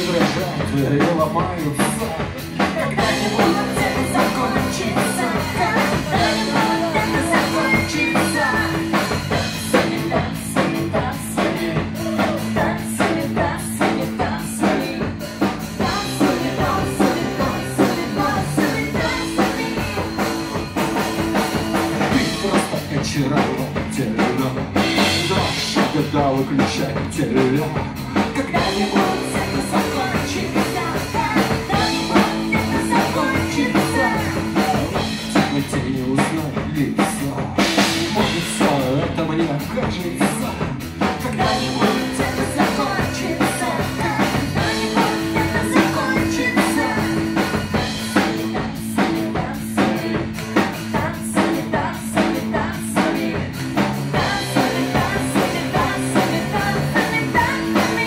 дрожат и ломаются. Когда-нибудь это закончится. Когда-нибудь это закончится. Танцами, танцами, танцами, танцами, танцами, танцами, танцами, танцами, танцами, танцами. Ты просто очаровательна. Два шага до выключателя. Когда-нибудь это закончится. Когда-нибудь это закончится. В темноте не узнать лица. Может, все это мне кажется. Когда-нибудь это закончится. Когда-нибудь это закончится. Танцами, танцами, танцами, танцами, танцами, танцами, танцами, танцами, танцами, танцами.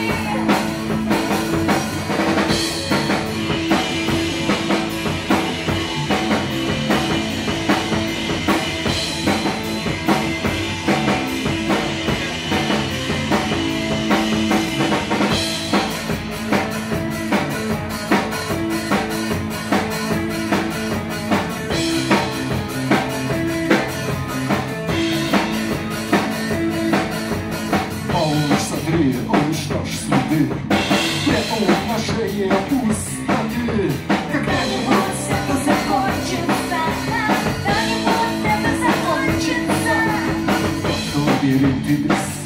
Смотри, уничтожь следы. Прятал на шее пустоты. Когда-нибудь это закончится. Когда-нибудь это закончится. Лабиринты без